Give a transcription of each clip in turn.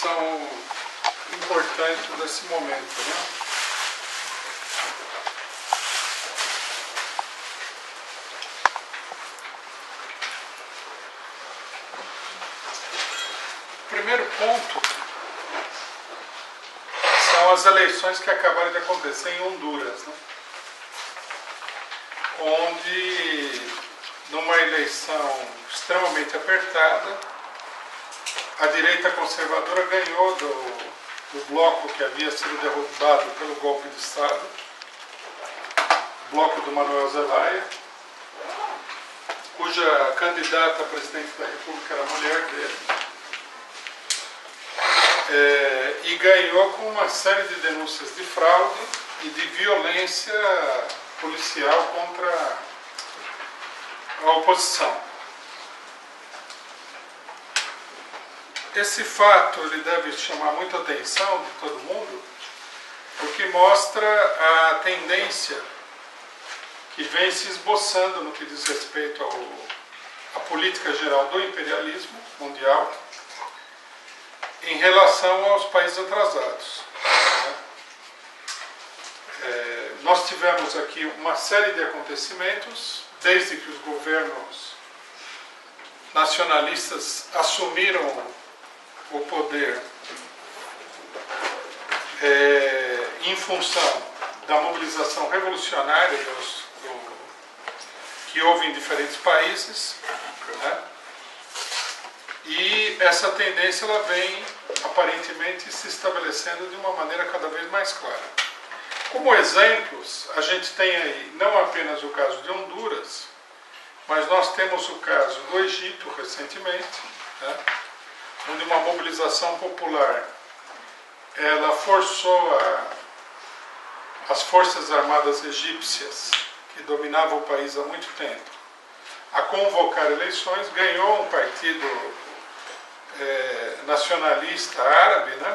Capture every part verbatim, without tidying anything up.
são importantes nesse momento, né? O primeiro ponto são as eleições que acabaram de acontecer em Honduras, né? Onde, numa eleição extremamente apertada, a direita conservadora ganhou do, do bloco que havia sido derrubado pelo golpe de Estado, o bloco do Manuel Zelaya, cuja candidata a presidente da República era a mulher dele, é, e ganhou com uma série de denúncias de fraude e de violência policial contra a oposição. Esse fato ele deve chamar muita atenção de todo mundo, porque mostra a tendência que vem se esboçando no que diz respeito ao, à política geral do imperialismo mundial em relação aos países atrasados. Né? É, nós tivemos aqui uma série de acontecimentos, desde que os governos nacionalistas assumiram o poder é, em função da mobilização revolucionária dos, do, que houve em diferentes países, né? E essa tendência ela vem aparentemente se estabelecendo de uma maneira cada vez mais clara. Como exemplos, a gente tem aí não apenas o caso de Honduras, mas nós temos o caso do Egito recentemente, né? Onde uma mobilização popular ela forçou a, as forças armadas egípcias, que dominavam o país há muito tempo, a convocar eleições. Ganhou um partido é, nacionalista árabe, né,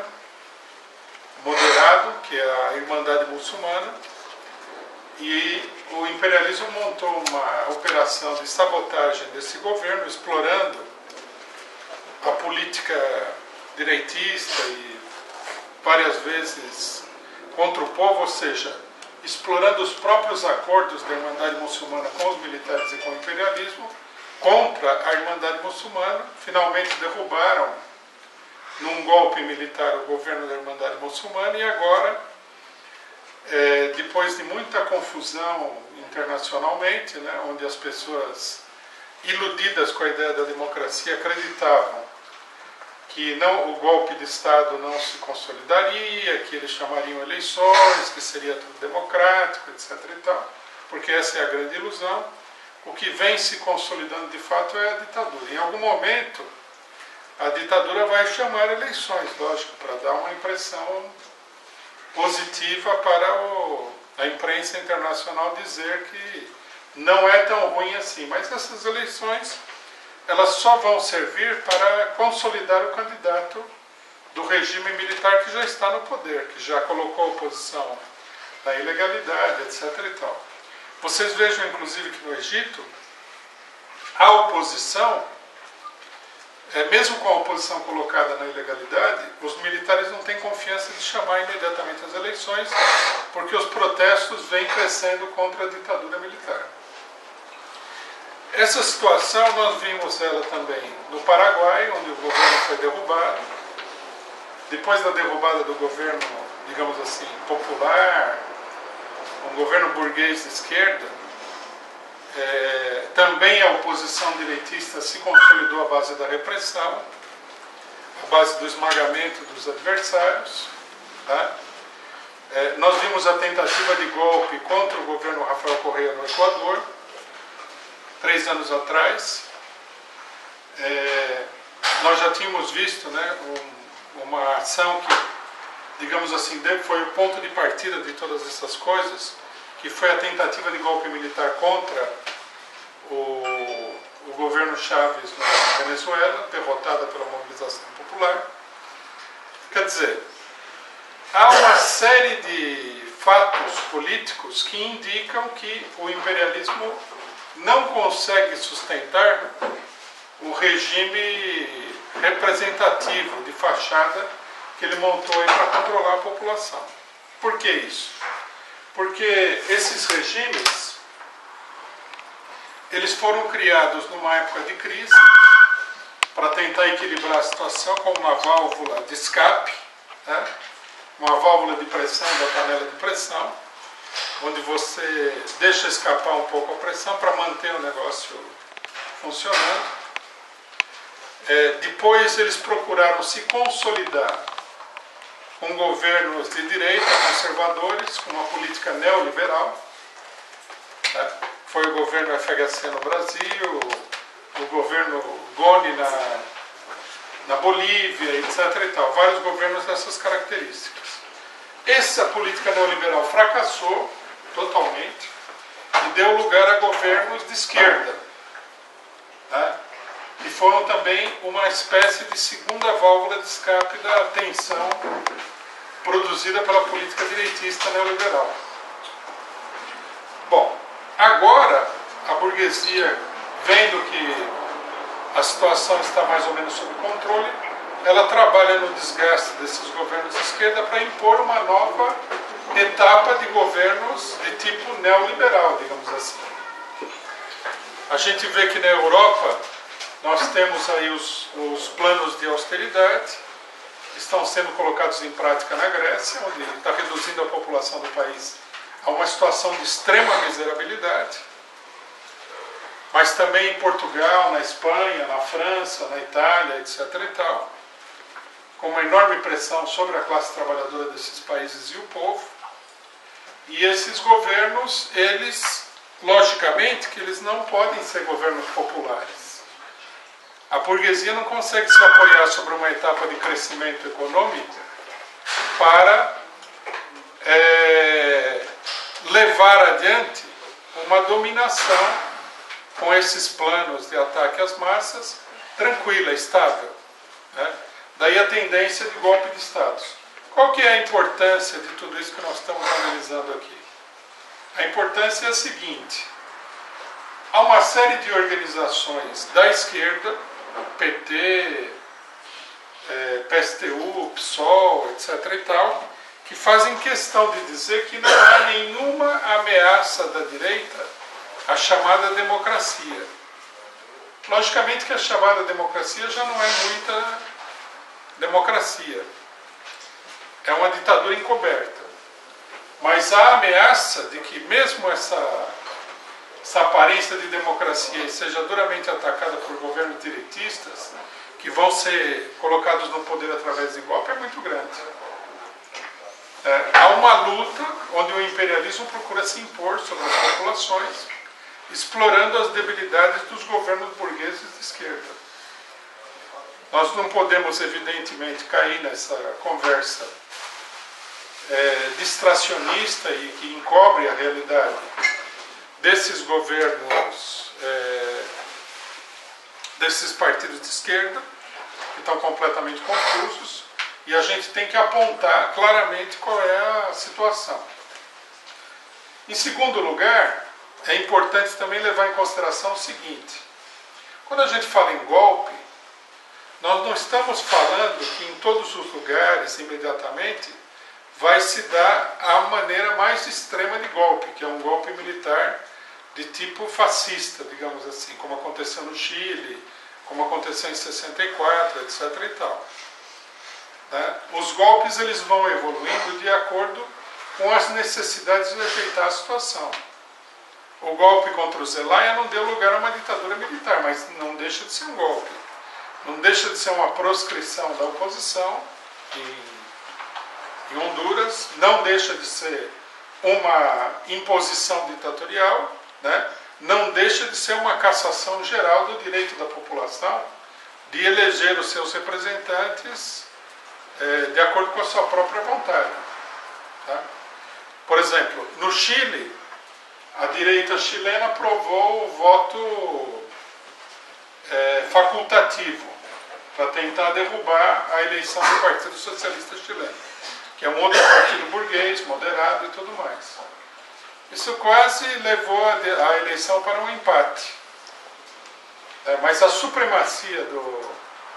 moderado, que é a Irmandade Muçulmana, e o imperialismo montou uma operação de sabotagem desse governo, explorando a política direitista e várias vezes contra o povo, ou seja, explorando os próprios acordos da Irmandade Muçulmana com os militares e com o imperialismo, contra a Irmandade Muçulmana. Finalmente derrubaram, num golpe militar, o governo da Irmandade Muçulmana, e agora, é, depois de muita confusão internacionalmente, né, onde as pessoas iludidas com a ideia da democracia acreditavam que não, o golpe de Estado não se consolidaria, que eles chamariam eleições, que seria tudo democrático, etc e tal, porque essa é a grande ilusão. O que vem se consolidando de fato é a ditadura. Em algum momento, a ditadura vai chamar eleições, lógico, para dar uma impressão positiva para o, a imprensa internacional dizer que não é tão ruim assim. Mas essas eleições elas só vão servir para consolidar o candidato do regime militar que já está no poder, que já colocou a oposição na ilegalidade, etc e tal. Vocês vejam, inclusive, que no Egito, a oposição, é, mesmo com a oposição colocada na ilegalidade, os militares não têm confiança de chamar imediatamente as eleições, porque os protestos vêm crescendo contra a ditadura militar. Essa situação nós vimos ela também no Paraguai, onde o governo foi derrubado. Depois da derrubada do governo, digamos assim, popular, um governo burguês de esquerda, é, também a oposição direitista se consolidou à base da repressão, à base do esmagamento dos adversários. Tá? É, nós vimos a tentativa de golpe contra o governo Rafael Correa no Equador, três anos atrás. É, nós já tínhamos visto, né, um, uma ação que, digamos assim, foi o ponto de partida de todas essas coisas, que foi a tentativa de golpe militar contra o, o governo Chávez na Venezuela, derrotada pela mobilização popular. Quer dizer, há uma série de fatos políticos que indicam que o imperialismo não consegue sustentar o regime representativo, de fachada, que ele montou aí para controlar a população. Por que isso? Porque esses regimes, eles foram criados numa época de crise, para tentar equilibrar a situação com uma válvula de escape, né? Uma válvula de pressão da panela de pressão, onde você deixa escapar um pouco a pressão para manter o negócio funcionando. É, depois eles procuraram se consolidar com governos de direita, conservadores, com uma política neoliberal. Né? Foi o governo F H C no Brasil, o governo Goni na, na Bolívia, etc. E tal. Vários governos dessas características. Essa política neoliberal fracassou totalmente e deu lugar a governos de esquerda, né? E foram também uma espécie de segunda válvula de escape da tensão produzida pela política direitista neoliberal. Bom, agora a burguesia, vendo que a situação está mais ou menos sob controle, ela trabalha no desgaste desses governos de esquerda para impor uma nova etapa de governos de tipo neoliberal, digamos assim. A gente vê que na Europa nós temos aí os, os planos de austeridade, que estão sendo colocados em prática na Grécia, onde está reduzindo a população do país a uma situação de extrema miserabilidade, mas também em Portugal, na Espanha, na França, na Itália, etc. e tal, com uma enorme pressão sobre a classe trabalhadora desses países e o povo. E esses governos, eles, logicamente, que eles não podem ser governos populares. A burguesia não consegue se apoiar sobre uma etapa de crescimento econômico para é, levar adiante uma dominação com esses planos de ataque às massas tranquila, estável, né? Daí a tendência de golpe de Estado. Qual que é a importância de tudo isso que nós estamos analisando aqui? A importância é a seguinte: há uma série de organizações da esquerda, P T, é, P S T U, P SOL, etc. e tal, que fazem questão de dizer que não há nenhuma ameaça da direita à chamada democracia. Logicamente que a chamada democracia já não é muita democracia. É uma ditadura encoberta. Mas há a ameaça de que mesmo essa, essa aparência de democracia seja duramente atacada por governos direitistas, que vão ser colocados no poder através de golpe, é muito grande. É, há uma luta onde o imperialismo procura se impor sobre as populações, explorando as debilidades dos governos burgueses de esquerda. Nós não podemos, evidentemente, cair nessa conversa é, distracionista e que encobre a realidade desses governos, é, desses partidos de esquerda, que estão completamente confusos, e a gente tem que apontar claramente qual é a situação. Em segundo lugar, é importante também levar em consideração o seguinte: quando a gente fala em golpe, nós não estamos falando que em todos os lugares, imediatamente, vai se dar a maneira mais extrema de golpe, que é um golpe militar de tipo fascista, digamos assim, como aconteceu no Chile, como aconteceu em sessenta e quatro, etc. e tal. Né? Os golpes eles vão evoluindo de acordo com as necessidades de ajeitar a situação. O golpe contra o Zelaya não deu lugar a uma ditadura militar, mas não deixa de ser um golpe. Não deixa de ser uma proscrição da oposição em, em Honduras, não deixa de ser uma imposição ditatorial, né? Não deixa de ser uma cassação geral do direito da população de eleger os seus representantes é, de acordo com a sua própria vontade. Tá? Por exemplo, no Chile, a direita chilena aprovou o voto é, facultativo para tentar derrubar a eleição do Partido Socialista Chileno, que é um outro partido burguês, moderado e tudo mais. Isso quase levou a, de, a eleição para um empate. É, mas a supremacia do,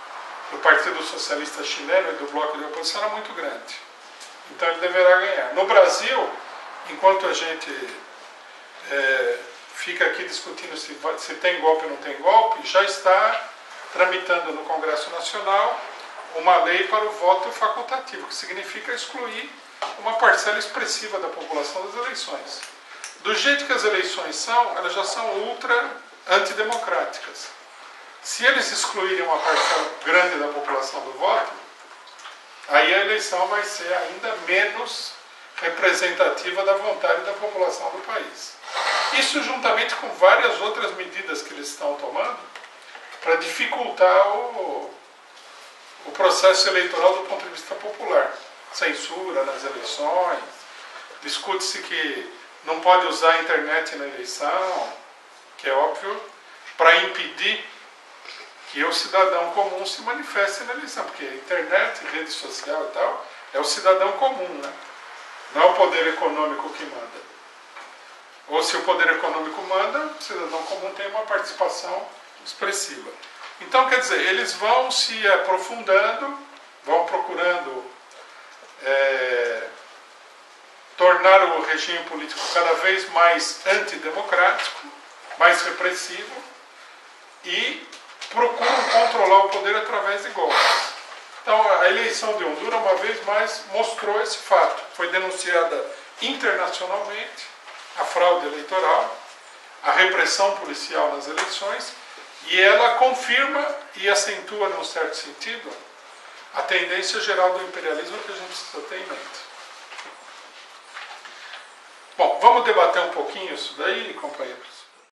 do Partido Socialista Chileno e do bloco de oposição era muito grande. Então ele deverá ganhar. No Brasil, enquanto a gente é, fica aqui discutindo se, se tem golpe ou não tem golpe, já está tramitando no Congresso Nacional uma lei para o voto facultativo, que significa excluir uma parcela expressiva da população das eleições. Do jeito que as eleições são, elas já são ultra antidemocráticas. Se eles excluírem uma parcela grande da população do voto, aí a eleição vai ser ainda menos representativa da vontade da população do país. Isso juntamente com várias outras medidas que eles estão tomando para dificultar o, o processo eleitoral do ponto de vista popular. Censura nas eleições, discute-se que não pode usar a internet na eleição, que é óbvio, para impedir que o cidadão comum se manifeste na eleição, porque a internet, rede social e tal, é o cidadão comum, né? Não é o poder econômico que manda. Ou se o poder econômico manda, o cidadão comum tem uma participação expressiva. Então, quer dizer, eles vão se aprofundando, vão procurando é, tornar o regime político cada vez mais antidemocrático, mais repressivo, e procuram controlar o poder através de golpes. Então, a eleição de Honduras, uma vez mais, mostrou esse fato. Foi denunciada internacionalmente a fraude eleitoral, a repressão policial nas eleições, e ela confirma e acentua, num certo sentido, a tendência geral do imperialismo que a gente precisa ter em mente. Bom, vamos debater um pouquinho isso daí, companheiros?